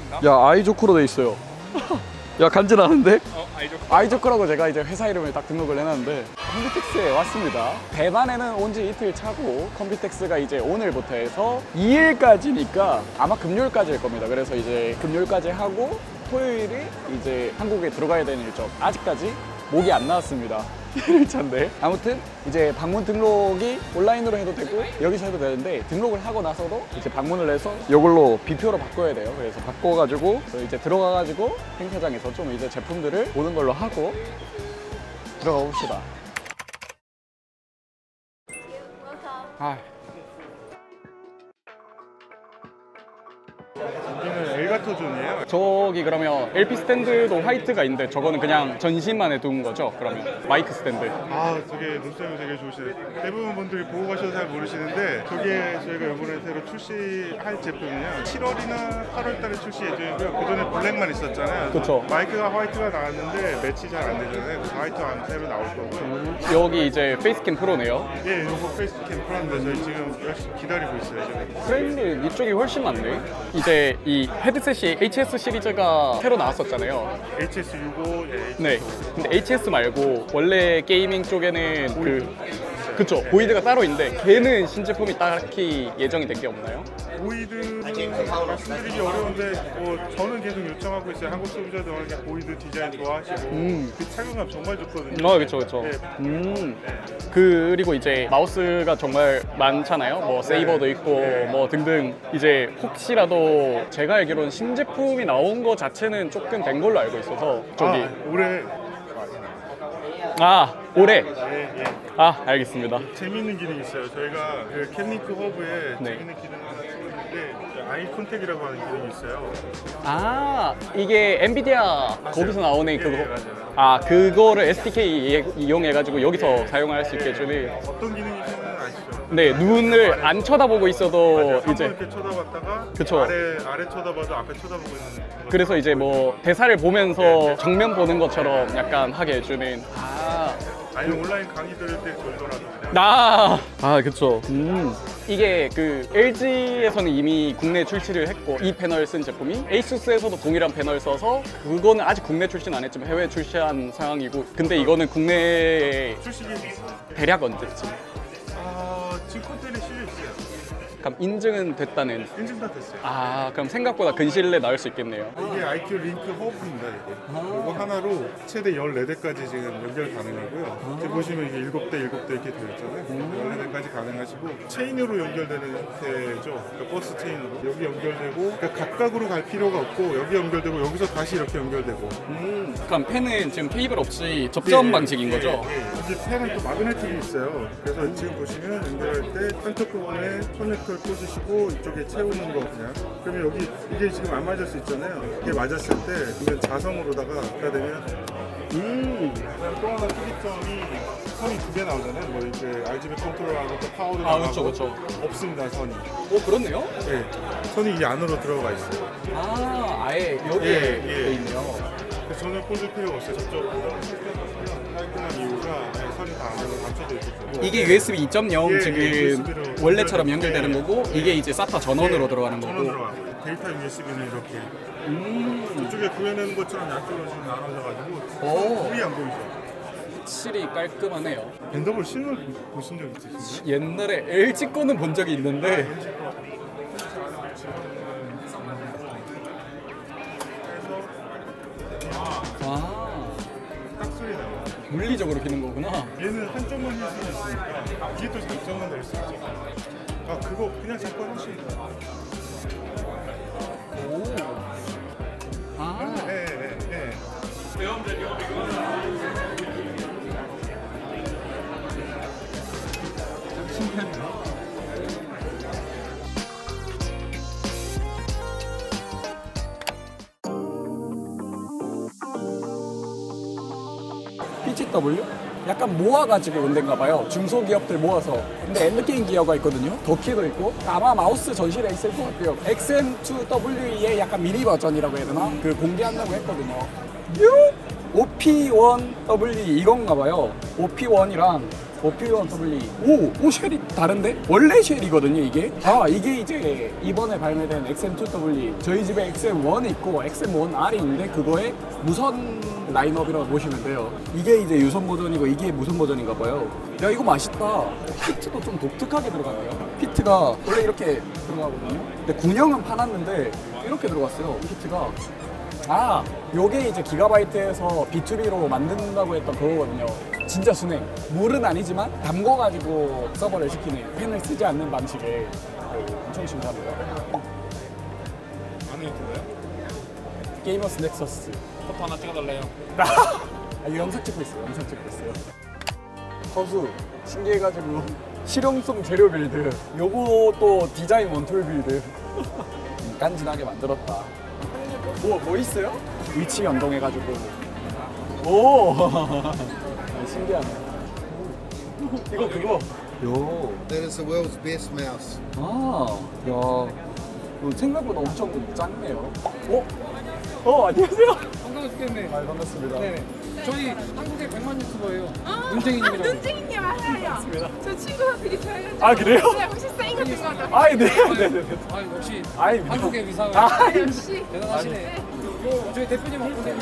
야, 아이조크로 돼 있어요. 야, 간지나는데? 아이조크. 아이조크라고 제가 이제 회사 이름을 딱 등록을 해놨는데 컴비텍스에 왔습니다. 대만에는 온 지 이틀 차고 컴비텍스가 이제 오늘부터 해서 2일까지니까 아마 금요일까지일 겁니다. 그래서 이제 금요일까지 하고 토요일이 이제 한국에 들어가야 되는 일정. 아직까지 목이 안 나왔습니다. 1일차인데 아무튼 이제 방문 등록이 온라인으로 해도 되고 여기서 해도 되는데 등록을 하고 나서도 이제 방문을 해서 이걸로 비표로 바꿔야 돼요. 그래서 바꿔가지고 이제 들어가가지고 행사장에서 좀 이제 제품들을 보는 걸로 하고 들어가 봅시다. 여기는 엘가토 존이에요. 저기 그러면 LP 스탠드도 화이트가 있는데 저거는 그냥 전시만 해둔 거죠? 그러면 마이크 스탠드. 아, 되게 눈썰미 되게 좋으시네요. 대부분 분들이 보고 가셔서 잘 모르시는데 저게 저희가 이번에 새로 출시할 제품이요. 7월이나 8월 달에 출시 예정이고요. 그전에 블랙만 있었잖아요. 그쵸. 마이크가 화이트가 나왔는데 매치 잘 안 되잖아요. 화이트 안 새로 나올 거고요. 여기 이제 페이스캠 프로네요. 예, 요거 페이스캠 프로인데 저희 지금 열심히 기다리고 있어요. 지금. 프레임이 이쪽이 훨씬 많네. 이제 이 헤드셋이 HS 시리즈가 새로 나왔었잖아요. HS65, 예, 네. 근데 HS 말고 원래 게이밍 쪽에는 그쵸. 보이드가 따로 있는데 걔는 신제품이 딱히 예정이 된 게 없나요? 보이드는 말씀드리기 어려운데 저는 계속 요청하고 있어요. 한국 소비자들 보이드 디자인 좋아하시고 그 착용감 정말 좋거든요. 그쵸 그쵸. 네. 그리고 이제 마우스가 정말 많잖아요. 뭐 세이버도 있고 뭐 등등. 이제 혹시라도 제가 알기로는 신제품이 나온 거 자체는 조금 된 걸로 알고 있어서 저기 올해 올해. 예. 알겠습니다. 재밌는 기능이 있어요. 저희가 그 캡링크 허브에 네. 재밌는 기능 하나 찍었는데 아이 컨택이라고 하는 기능이 있어요. 이게 엔비디아 거기서 나오는 예, 그거. 맞아요. 그거를 SDK 이용해가지고 여기서 사용할 수 있게 해주는. 어떤 기능인지는 아시죠? 네, 눈을 안 쳐다보고 있어도 이제 이제. 이렇게 쳐다봤다가 그쵸. 아래 쳐다봐도 앞에 쳐다보고 있는. 그래서 이제 뭐 대사를 보면서 정면 보는 것처럼 약간 하게 해주는. 아니면 온라인 강의 들을 때 정도라도 그냥. 그쵸. 이게 그 LG에서는 이미 국내 출시를 했고 이 패널 쓴 제품이 에이수스에서도 동일한 패널 써서 그거는 아직 국내 출시는 안 했지만 해외 출시한 상황이고 근데 이거는 국내에 출시기 있어요. 대략 언제쯤? 지금 콘텐츠에 실려 있어요. 그럼 인증은 됐다는. 인증 다 됐어요. 그럼 생각보다 근실내 나올 수 있겠네요. 이게 IQ 링크 허브입니다. 이거 하나로 최대 14대까지 지금 연결 가능하고요. 지금 보시면 이게 7대 이렇게 되어 있잖아요. 14대까지 가능하시고 체인으로 연결되는 형태죠. 그러니까 버스 체인으로 여기 연결되고 그러니까 각각으로 갈 필요가 없고 여기 연결되고 여기서 다시 이렇게 연결되고. 그럼 펜은 지금 케이블 없이 접점 방식인 거죠? 여기 펜은 또 마그네틱이 있어요. 그래서 지금 보시면 연결할 때 한쪽 부분에 커넥터를 꽂으시고 이쪽에 채우는 거 그냥. 그러면 여기 이게 지금 안 맞을 수 있잖아요. 이게 맞았을 때 이건 자성으로다가 갖다 대면 또 하나 특이점이 선이 2개 나오잖아요. 뭐 이제 RGB 컨트롤하고 또 파워도 나가고 그쵸. 없습니다. 선이. 그렇네요? 네. 선이 이 안으로 들어가 있어요. 아예 여기에 돼 있네요. 그래서 전혀 꽂을 필요가 없어요. 저쪽 깔끔한 이유가 선이 다 안으로 감춰져 있고. 이게 USB 2.0 지금 USB로 원래처럼 연결되는 거고 이게 이제 SATA 전원으로 들어가는 거고. 전원 들어가고 데이터 USB는 이렇게 이쪽에 구해내는 것처럼 양쪽으로 지금 나눠져가지고 불이 안 보이죠. 확실히 깔끔하네요. 밴더볼 신을 보신 적 있으신가요? 옛날에 LG 거는 본 적이 있는데 딱 소리 나요. 물리적으로 기는 거구나. 얘는 한쪽만 할 수 있으니까 이게 또 장점은 될 수 있죠. 그거 그냥 잠깐 하시면 돼요. 네. PGW? 약간 모아가지고 온 데인가 봐요. 중소기업들 모아서. 근데 엔드게임 기어가 있거든요. 더키도 있고. 아마 마우스 전시에 있을 것 같아요. XM2We의 약간 미니 버전이라고 해야 되나? 그 공개한다고 했거든요. OP1W 이건가 봐요. OP1이랑 오피원 더블리. 오 쉘이 다른데? 원래 쉘이거든요 이게. 이게 이제 이번에 발매된 XM2W. 저희 집에 XM1 있고 XM1R이 있는데 그거의 무선 라인업이라고 보시면 돼요. 이게 이제 유선 버전이고 이게 무선 버전인가 봐요. 야 이거 맛있다. 피트도 좀 독특하게 들어갔네요. 피트가 원래 이렇게 들어가거든요. 근데 군형은 파놨는데 이렇게 들어갔어요. 피트가. 요게 이제 기가바이트에서 B2B로 만든다고 했던 그거거든요. 진짜 순해. 물은 아니지만 담궈가지고 서버를 시키는, 펜을 쓰지 않는 방식에 엄청 신기합니다. 아는 유튜브요? 게이머스 넥서스. 포토 하나 찍어달래요. 이거 영상 찍고 있어요. 허수 신기해가지고 실용성 재료 빌드. 요거 또 디자인 원툴 빌드. 깐진하게 만들었다. 뭐 있어요? 위치 연동해가지고. 오 신기하네. 이거 그거. 요. That is the world's best mouse. 야. 이거 생각보다 엄청 작네요. 안녕하세요. 한강에 죽겠네. 반갑습니다. 네. 저희 한국의 100만 유튜버예요. 눈쟁이님이라고. 눈쟁이님 맞아요. 저 친구가 되게 좋아해가지고. 그래요? 네, 혹시 사인 같은 거죠? 네네네. 역시 아닙니다. 한국의 위상을 역시. 대단하시네. 저희 대표님 한번 보세요.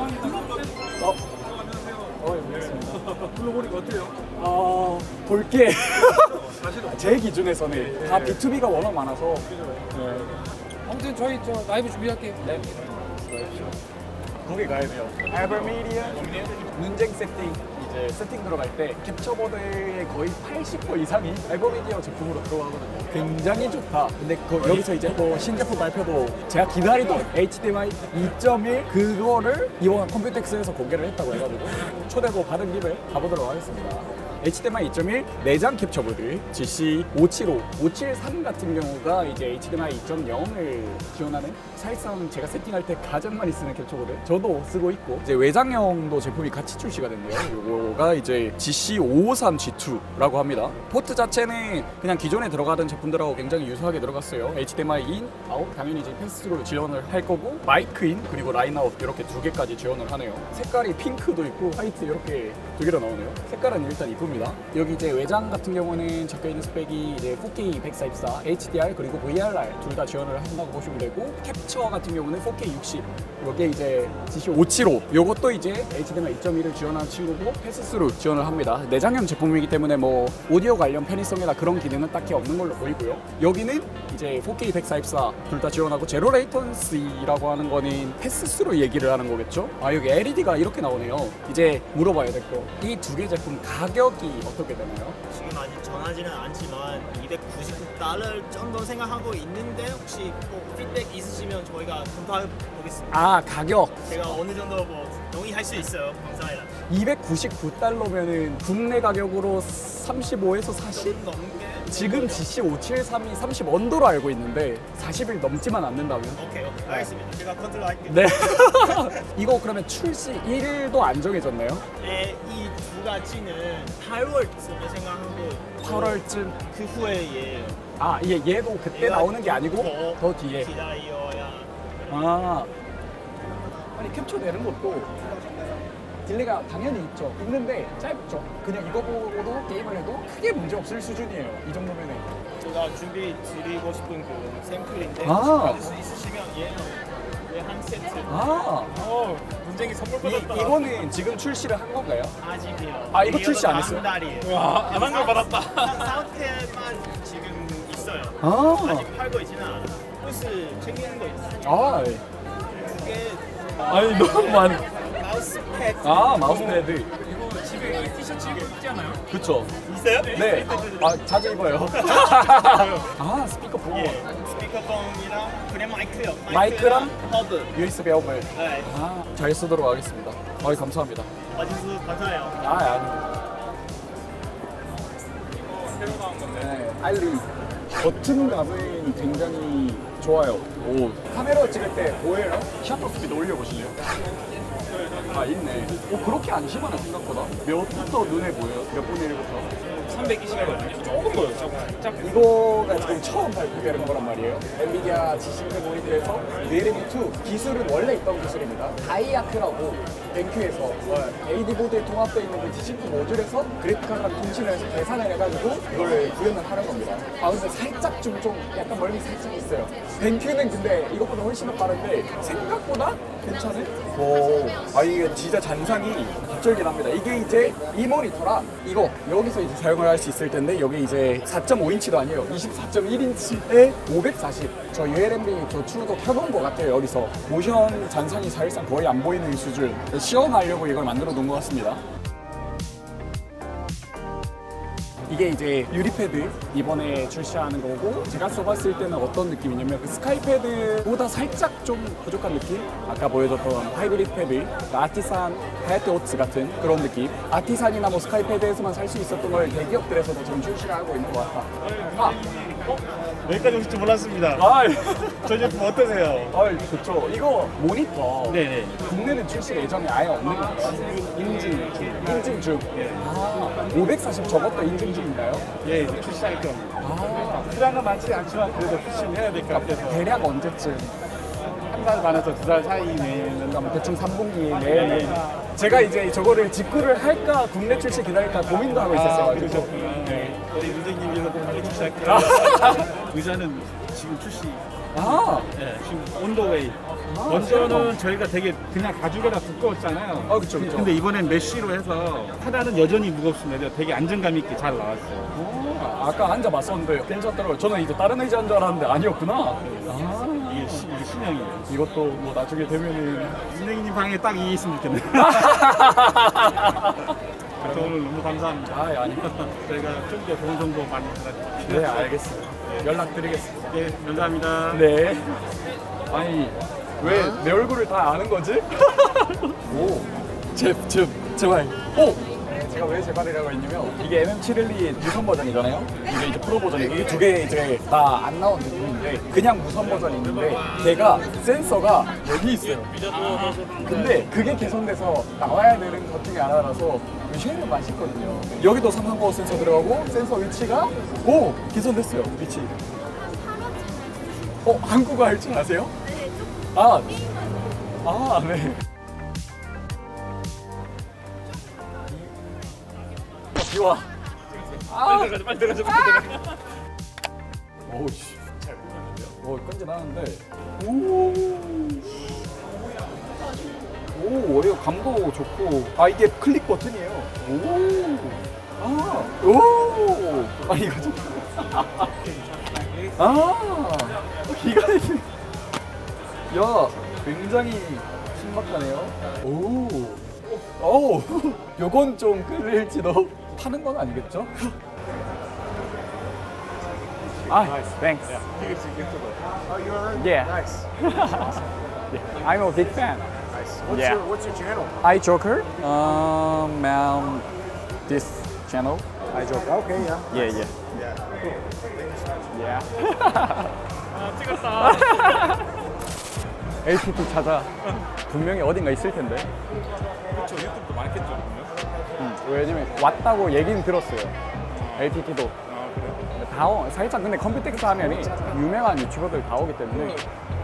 불러보니까 어때요? 볼게. 제 기준에서는 다 B2B가 워낙 많아서. 아무튼 저희 라이브 준비할게요. 네. 거기 가야 돼요. 알버미디아 눈쟁 세팅. 이제 세팅 들어갈 때 캡처보드의 거의 80% 이상이 알버미디아 제품으로 들어가거든요. 굉장히 좋다. 근데 여기서 이제 또 신제품 발표도 제가 기다리던 HDMI 2.1 그거를 이번 컴퓨텍스에서 공개를 했다고 해가지고 초대도 받은 김에 가보도록 하겠습니다. HDMI 2.1 내장 캡처보드 GC575, 573 같은 경우가 이제 HDMI 2.0을 지원하는 사실상 제가 세팅할 때 가장 많이 쓰는 캡처보드. 저도 쓰고 있고 이제 외장형도 제품이 같이 출시가 됐네요. 요거가 이제 GC553G2라고 합니다. 포트 자체는 그냥 기존에 들어가던 제품들하고 굉장히 유사하게 들어갔어요. HDMI in, 아웃 당연히 이제 패스로 지원을 할 거고 마이크 인 그리고 라인 아웃 이렇게 두 개까지 지원을 하네요. 색깔이 핑크도 있고 화이트 이렇게 두 개로 나오네요. 색깔은 일단 이쁩니다. 여기 이제 외장 같은 경우는 적혀 있는 스펙이 이제 4K 144, HDR 그리고 VRR 둘 다 지원을 한다고 보시면 되고 캡처 같은 경우는 4K 60. 이게 이제 GC575. 요것도 이제 HDMI 2.1을 지원하는 친구고 패스스루 지원을 합니다. 내장형 제품이기 때문에 뭐 오디오 관련 편의성이나 그런 기능은 딱히 없는 걸로 보이고요. 여기는 이제 4K 144 둘 다 지원하고 제로 레이턴시라고 하는 거는 패스스루 얘기를 하는 거겠죠. 여기 LED가 이렇게 나오네요. 이제 물어봐야 될 거. 이 두 개 제품 가격이 어떻게 되나요? 지금 아직 정하지는 않지만 $299 정도 생각하고 있는데 혹시 뭐 피드백 있으시면 저희가 검토해 보겠습니다. 가격 제가 어느 정도 뭐 동의할 수 있어요. 감사합니다. $299면은 국내 가격으로 35에서 40? 넘게 지금 GC573이 30원도로 알고 있는데 40일 넘지만 않는다면? 오케이 알겠습니다. 제가 컨트롤 할게요. 네. 이거 그러면 출시일도 안 정해졌나요? 네, 이 두 가지는 8월쯤에 생각하고 8월쯤. 그 후에 얘도 그때 얘가 나오는 게 아니고 더 뒤에. 기다려야 아니 캡처 내는 것도 딜레이가 당연히 있는데 짧죠. 그냥 이거 보고도 게임을 해도 크게 문제 없을 수준이에요. 이 정도면은. 제가 준비 드리고 싶은 그 샘플인데 아. 받을 수 있으시면 한 세트 눈쟁이 선물 받았다. 이거는 지금 출시를 한 건가요? 아직이요. 이거 출시 안 했어요? 달이에요. 안 한 걸 받았다. 사우트만 지금 있어요. 아직 팔고 있지는 않아요. 플스 챙기는 거 있어요. 그게 아니 너무 많. 마우스패드. 마우스패드. 이거 집에 티셔츠 입고 있지 않아요? 그쵸. 있어요? 네. 자주 입어요. 스피커폰. 스피커폰이랑 그냥 마이크요. 마이크랑 허브. USB 허블. 네. 잘 쓰도록 하겠습니다. 감사합니다. 와주셔서 감사해요. 아니. 네, 알리. 버튼감은 굉장히 좋아요. 오, 카메라 찍을 때 보여요? 셔터 스피드 올려보실래요? 아, 있네. 오, 그렇게 안 심하네, 생각보다. 몇부터 눈에 보여요? 몇 분의 1부터? 320이거든요. 조금 보여요. 조금. 이거가 지금 처음 발표되는 거란 말이에요. 엔비디아 G16 모니터에서 리얼미2 기술은 원래 있던 기술입니다. 다이아크라고 뱅큐에서 AD 보드에 통합되어 있는 그 G16 모듈에서 그래픽카드랑 통신을 해서 계산을 해가지고 이걸 구현을 하는 겁니다. 아 근데 살짝 좀 약간 멀미 살짝 있어요. 뱅큐는 근데 이것보다 훨씬 더 빠른데 생각보다 괜찮은? 오, 아 이게 진짜 잔상이 깃절깃합니다. 이게 이제 이 모니터랑 이거 여기서 이제 사용을 할 수 있을 텐데 여기 이제 4.5인치도 아니에요. 24.1인치에 540. 저 ULMB 저 툴도 켜놓은 것 같아요. 여기서 모션 잔상이 사실상 거의 안 보이는 수준. 시연하려고 이걸 만들어 놓은 것 같습니다. 이게 이제 유리패드 이번에 출시하는 거고 제가 써봤을 때는 어떤 느낌이냐면 그 스카이패드보다 살짝 좀 부족한 느낌? 아까 보여줬던 하이브리드 패드, 아티산, 하야테 오츠 같은 그런 느낌. 아티산이나 뭐 스카이패드에서만 살 수 있었던 걸 대기업들에서도 지금 출시를 하고 있는 것 같아. 아, 여기까지 오실 줄 몰랐습니다. 아, 저 제품 어떠세요? 좋죠. 이거 모니터 네네. 국내는 출시 예정이 아예 없는 건가요? 인증 중. 아, 540 저것도 인증 중인가요? 예, 이제 출시할 겁니다. 아, 수량은 많지 않지만 그래도 출시는 해야 될 것 같아서 대략 언제쯤? 한 달 반에서 2달 사이 내는 그러면 대충 3분기 내에 제가 이제 저거를 직구를 할까 국내 출시 기다릴까 고민도 하고 있었어요. 그러셨구나. 네. 우리 문재인님께서 빨리 출시할게요. 의자는 지금 출시. 네, 지금 온더웨이. 먼저는 저희가 되게 그냥 가죽에다 두꺼웠잖아요. 그쵸. 근데 이번엔 메쉬로 해서 하나는 여전히 무겁습니다. 되게 안정감 있게 잘 나왔어요. 아까 앉아봤었는데 괜찮더라고요. 저는 이제 다른 의자인 줄 알았는데 아니었구나. 이게 신형이에요. 이것도 뭐 나중에 되면은 문재인님 방에 딱 이게 있으면 좋겠네요. 오늘 너무 감사합니다. 아니. 저희가 좀 더 좋은 정보 많이 전해드릴게요. 네, 알겠습니다. 연락드리겠습니다. 네, 감사합니다. 네. 아니 왜 내 얼굴을 다 아는 거지? 오, 제발. 오. 제가 왜 제발이라고 했냐면 이게 MM712 무선 버전이잖아요. 이게 이제 프로 버전이 이게 두 개 이제 다 안 나온 제품인데 그냥 무선 버전이 있는데 걔가 센서가 여기 있어요. 근데 그게 개선돼서 나와야 되는 것 중에 하나라서 쉐이는 맛있거든요. 여기도 335 센서 들어가고 센서 위치가 개선됐어요. 위치. 한국어 할 줄 아세요? 네. 비와. 빨리 들어가자. 오우 씨. 잘 보이는데요? 끈질하는데. 오, 이거 감도 좋고. 이게 클릭 버튼이에요. 이거 좀. 야, 굉장히 신박하네요. 요건 좀 끌릴지도. 파는 건 아니겠죠? Thanks. Yeah. Nice. I'm a big fan. Nice. What's your channel? iJoker. This channel. iJoker. Okay, yeah. Yeah. 찍었다. LTT 찾아. 분명히 어딘가 있을 텐데. 그렇죠. 유튜브도 많겠죠, 그러면? 왜냐면 왔다고 얘기는 들었어요. LTT도. 살짝 근데 컴퓨텍스 하면이 유명한 유튜버들 다 오기 때문에